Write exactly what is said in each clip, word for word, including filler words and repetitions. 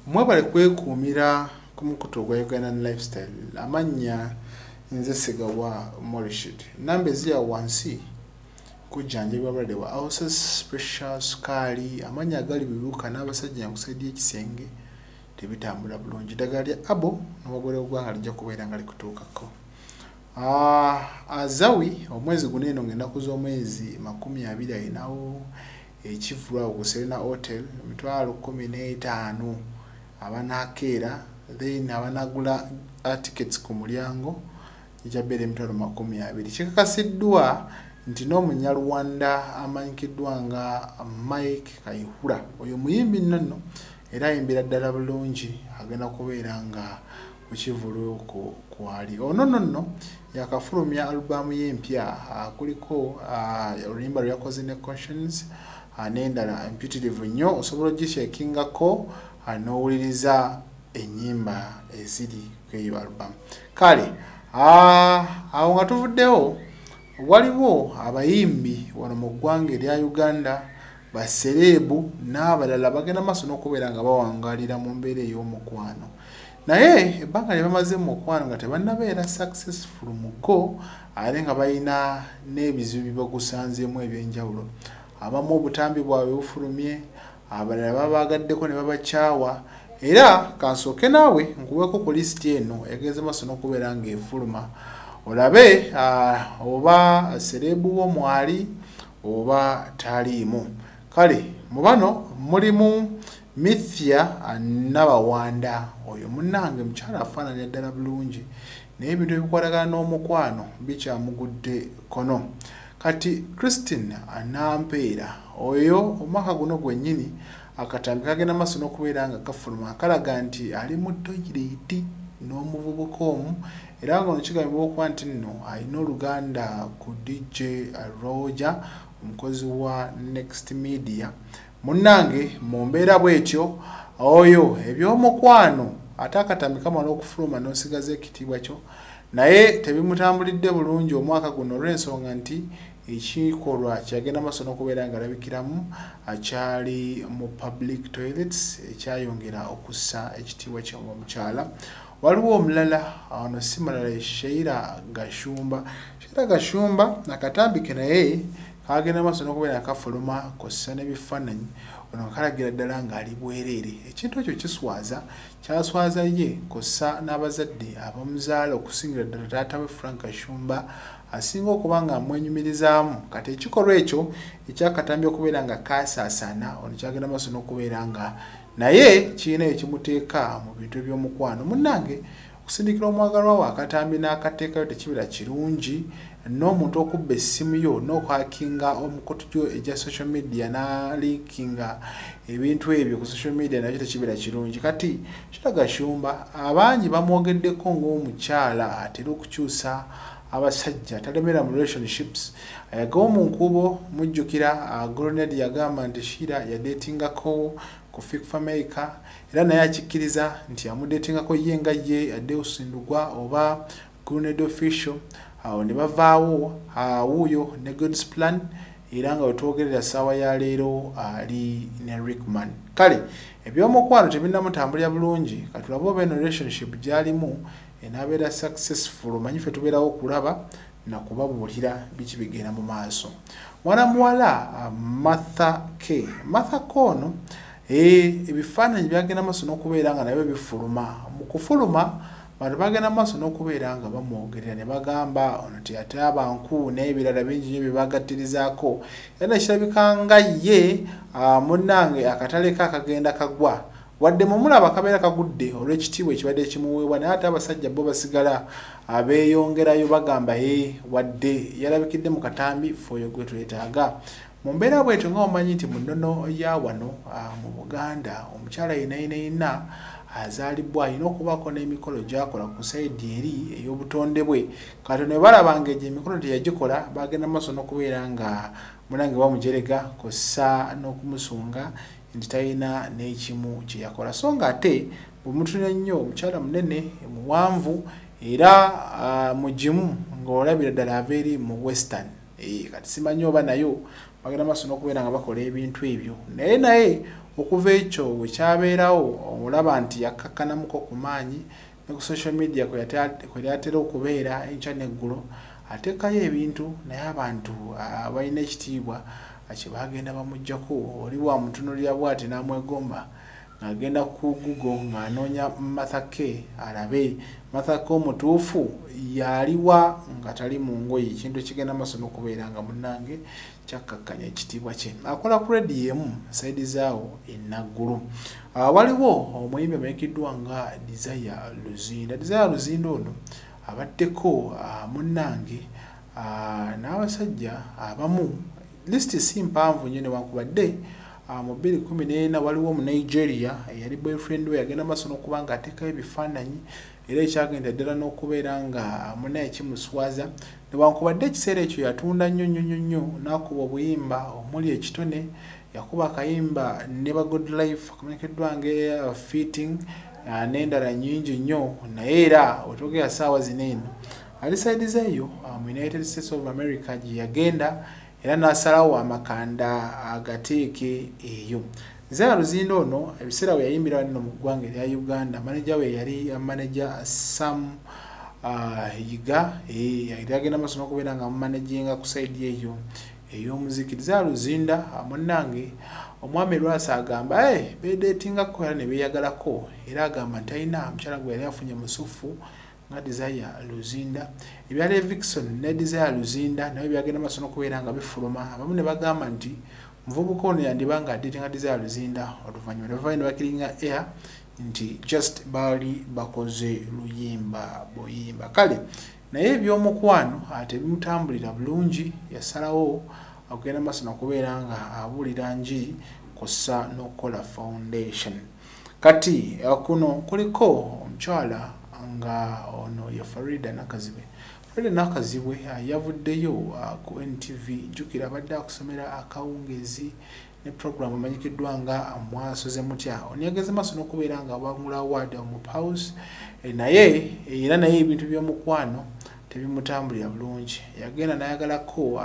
Mwebale kwekuumira ku mukutu gwa Uganda Lifestyle amannya nze Segawa Morishid nambe zia wansi kujjanjabwa abalwadde wa ulcers, pressure, sukaali amanya agali bibuuka n'abasajja nkusaidia ekisenge tebitambula bulungi ddagala lya abo n'obagole ogwanga lijja kubeera nga likutuukako. Ah, azawi omwezi guno eno ng'ennaku z'omwezi makumi abiri ayinawo ekivulwa okuserena hotel emitwalo kumi n'etaano abanakeera then abanagula tickets ku mulyango ijabere emitwalo makumi abiri. Kikakasiddwa nti n'omunyarwanda amanyikiddwa nga Mike Kayihura oyo muyimbi nnono era ayimbira ddala bulungi agenda kubeera nga kukivulu ku kwali ono nno yakafulumya alubamu y'empya kuliko oluyimba lwe yakoze ne Conscience n'endala impetitive nnyo osobola ogisheekingako n'owuliriza ennyimba eziri ku eyo alubamu. Kale awo nga tuvuddewo waliwo abayimbi wano mu ggwanga erya Uganda basereebu n'abalala bagenda maaso n'okubeera nga bawangalira mu mbeera ey'omukwano naye ebbanga lye bamaze mu mukwano nga tebannabeera successful muko ate nga balina n'ebizibu bibagusanzeemu ebyenjawulo. Abamu obutambi bwabwe bufulumye, abalala babagaddeko ne babakyawa era kansooke naawe nkuweeko ku lisiti eno egenze maaso n'okubeera ng'efuluma olabe uh, oba serebu w'omwali oba taliimu. Kale mu bano mulimu Mithya Nabawanda oyo munnange mukyala afaananya ddala bulungi naye ebintu ebikwatagana n'omukwano bikyamugudde kono. Kati Christine Nampeera oyo omwaka guno gwennyini akatambi kagenda maaso n'okubeera nga kafuluma kalaga nti ali mu toyireti n'omuvubuka omu era nga ono kigambibwa okuba nti nno alina oluganda ku D J Roger omukozi wa Next Media. Munnange mu mbeera bwetyo oyo ebyomukwano ate akatambi kamala okufuluma n'osigaza ekitiibwa kyo naye tebimutambulidde bulungi omwaka guno olw'ensonga nti ekikolwa kyagenda maaso n'okubeera nga alabikiramu akyali mu public toilets ekyayongera okussa ekitiibwa kye omukyala. Waliwo omulala ono si malala Sheila Gashumba. Sheila Gashumba akatambi ke naye kagenda maaso n'okubeera kafuluma kossa n'ebifaananyi ono kalagira ddala ng'ali bwereere. Ekintu ekyo kiswaza kyaswaza ye kossa n'abazadde abamuzaala okusingira ddala taata we Frank Gashumba asinga okuba nga amwenyumirizaamu. Kati ekikolwa ekyo ekyakatambi okubeera nga kaasaasaana ono kyagenda maaso n'okubeera nga naye kirina ekimuteeka mu bintu by'omukwano. Munnange okusindikira omwagalwa we akatambi n'akateekayo tekibeera kirungi n'omuntu okubba essimu yo n'okwakinga omukutu gyo egya social media n'alinkinga ebintu ebyo ku social media nakyo tekibeera kirungi. Kati Sheila Gashumba abangi bamwogeddeko ng'omukyala atera okukyusa abasajja talemera mu relationships ayagawo mu nkubo mujjukira Grenade yagamba nti Sheila yadetingako ku Fikfa Maker era naye akikkiriza nti yamudetingako ye nga ye adde osindugwa oba Grenade official awo ne bavaawo awuyo ne God's Plan era nga wetwogerera ssaawa ya leero ali ne Rickman. Kale ebyomukwano tebinnamutambulira bulungi katulabe oba eno relationship gyalimu enabeera successful manyi ffe tubeerawo okulaba nakubabuulira biki bigenda mu maaso. Mwana muwala Martha K. Martha Kono ebifaananyi byagenda maaso n'okubeera nga nabyo bifuluma. Mu kufuluma bantu bagenda maaso n'okubeera nga bamwogerera ne bagamba ono teyataba nku n'ebirala bingi nnyo bye bagattirizaako era nekirabika nga ye munnange akatale ke akagenda kagwa wadde mumulaba kabeera kagudde olw'ekitiibwa ekibadde kimuweebwa naye ate abasajja bo basigala abeeyongerayo bagamba ye wadde yalabikidde mu katambi fooyo gwe twetaaga. Mu mbeera bwetyo nga omanyi nti mu nnono ya wano mu Buganda omukyala yina yina yina azaalibwa alina okubaako n'emikolo gy'akola ku sayidi eri ey'obutonde bwe. Kati ne balabanga egyo emikolo teyagikola bagenda maaso n'okubeera nga munange bamujerega kossa n'okumusunga nti talina n'ekimu kye yakola. So nga ate bwemutunula nnyo omukyala munene muwanvu era mugimu ng'olabira ddala ava eri mu Western. Kati simanyi oba nayo bagenda maaso n'okubeera nga bakola ebintu ebyo naye naye okuva ekyo bwe kyabeerawo olaba nti yakkakkanamuko ku maanyi ne ku social media kwe yatera okubeera enkya n'eggulo ateekayo ebintu naye abantu abalina ekitiibwa kye bagenda bamuggyako oli bwamutunuulira bw'ati n'amwegomba ng'agenda ku Google ng'anoonya Mathake alabe Mathake omutuufu yaliwa nga tali mu ngoye ekintu kigenda maaso n'okubeera nga munnange kyakkakkanya ekitiibwa kye akola ku rediyo emu saidi zaawo ennaggulu. Waliwo omuyimbi amanyikiddwa nga Desire Luzinda. Desire Luzinda ono abaddeko munnange n'abasajja abamu listi si mpanvu nnyo newankubadde mu bbiri kkumi n'ena waliwo mu Nigeria eyali boyfriend we yagenda maaso n'okuba nga ateekayo ebifaananyi era ekyagenda ddala n'okubeera nga munaye kimuswaza newankubadde ekiseera ekyo yatunda nnyo nnyo nnyo nnyo n'akuba obuyimba omuli ekitone yakuba akayimba ne ba Good Life akamanyikiddwa nga Fitting n'endala nnyingi nnyo naye era otogera ssaawa zino eno ali saidi zeeyo mu United States of America gye yagenda era n'asalawo amakanda agateeke eyo. Desire Luzinda ono ebiseera we yayimbira wano mu ggwanga erya Uganda manager we yali manager Sam Yiga yali agenda maaso n'okubeera nga mumanaginga ku saidi eyo ey'omuziki. Desire Luzinda munnange omwami Lwasa agamba eh bedetingako era ne beeyagalako era agamba nti alina mukyala gwe yali afunye musufu nga Desire Luzinda ebyali Vixen ne Desire Luzinda naye byagenda maaso n'okubeera nga bifuluma abamu ne bagamba nti muvubuka ono yandibanga adeetinga Desire Luzinda oluvannyuma ne bavayo ne bakiringa air nti just baali bakoze luyimba buyimba kale naye ebyomukwano ate bimutambulira bulungi yasalawo okugenda maaso n'okubeera nga abuulira njiri kossa n'okukola foundation. Kati kuno kuliko omukyala nga ono ya Farida Nakazibe. Farida Nakazibe yavuddeyo ku N T V jjukira abadde akusomera akawungezi ne program amanyikiddwa nga mwasoze mutya ono yageze maaso n'okubeera nga bangula award mu House naye era naye ebintu by'omukwano tebimutambulira bulungi yagenda nayagalako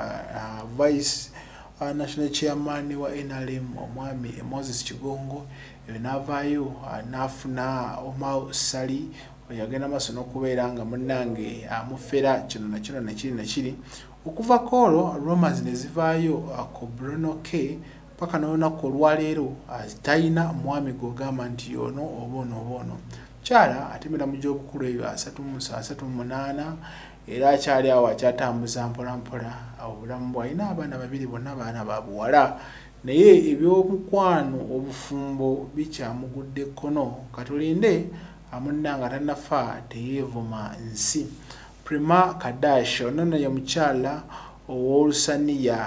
vice national chairman wa N R M omwami Moses Kigongo n'avaayo n'afuna Omar Sali yagenda maaso n'okubeera nga munnange amufera kino na kino nakiri nakiri okuva koolo Romans ne zivaayo ku Bruno K paka n'olunaku olwaleero talina mwami gw'ogamba nti ono oba ono oba ono kyala atemera mu gy'obukulu eyo asatu mu asatu mu munaana era akyali awo akyatambuza mpola mpola obulamu bwe alina abaana babiri bonna baana ba buwala naye ebyomukwano obufumbo bikyamugudde kkono katulinde amunnanga tannafa teyeevuma nsi. Prima Kadash ono naye mukyala ow'olusaniya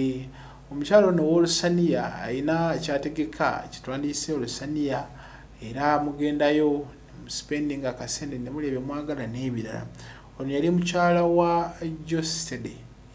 omukyala ono ow'olusaniya alina kyategeka kitwandiise olusaniya era mugendayo spending akasente ne muli ebyemwagala n'ebirala. Ono yali mukyala wa Jostede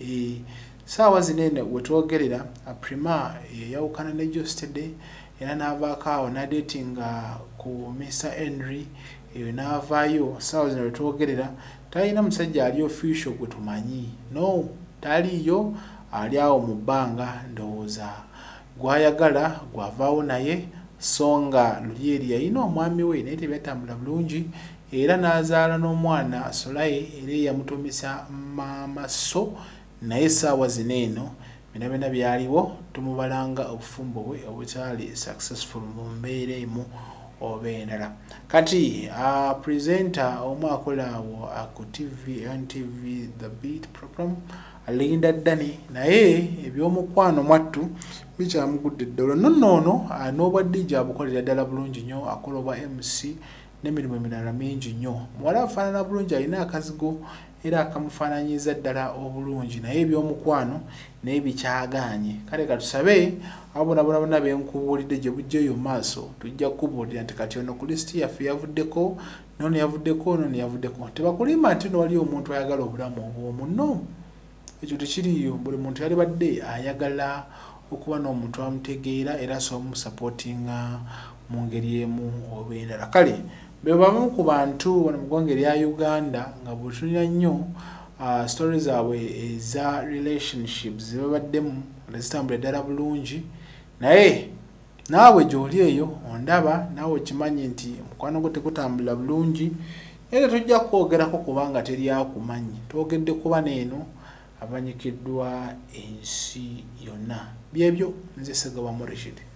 saawa zinene wetwogerera Prima yawukana ne Jostede era n'avaako awo n'adeetinga ku Mister Henry eyo n'avaayo saawa zino wetwogerera talina musajja ali official gwe tumanyi no taliyo ali awo mu bbanga ndowooza gwayagala gwavaawo naye songa lulyeri yalina omwami we naye tebyatambula bulungi era n'azaala n'omwana Solaye era yamutumisa Maama So naye saawa zino eno bina bina byaliwo tumubalanga obufumbo bwe obutali successful mu mbeera emu oba endala. Kati a presenter omu akolaawo ku T V N T V The Beat program Linda Dani naye ebyomukwano mwattu bikyamugudde ddala nonoono n'obwadde gyabukolera ddala bulungi nnyo akola obwa M C n'emirimu emirala mingi nnyo muwala afaanana bulungi alina akazigo era akamufaananyiza ddala obulungi naye ebyomukwano naye bikyagaanye kale katusabe abo nabona bonna benkubuulidde gye bujjeyo maaso tujja kukubuulira nti kati ono ku lisiti yaffe yavuddeko nono yavuddeko nono yavuddeko tebakulimba nti no waliyo omuntu ayagala obulamu obw'omu no ekyo tekiriyo buli muntu yali badde ayagala okuba n'omuntu amutegeera era asobomusupportinga mu ngeri emu oba endala kale be bamu ku bantu wano mu ggwanga erya Uganda nga bwetunya nnyo stories zaabwe eza relationships ze babaddemu nga zitambula ddala bulungi naye naawe gy'oli eyo ondaba naawe kimanyi nti mukwano gwo tekutambula bulungi naye tujja kwogerako kubanga teri akumanyi twogedde kuba neeno amanyikiddwa ensi yonna byebyo nze Ssegawa Rashid.